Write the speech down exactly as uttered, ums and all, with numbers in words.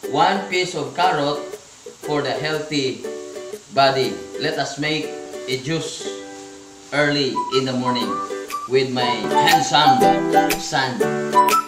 one piece of carrot for the healthy body. Let us make a juice early in the morning with my handsome son.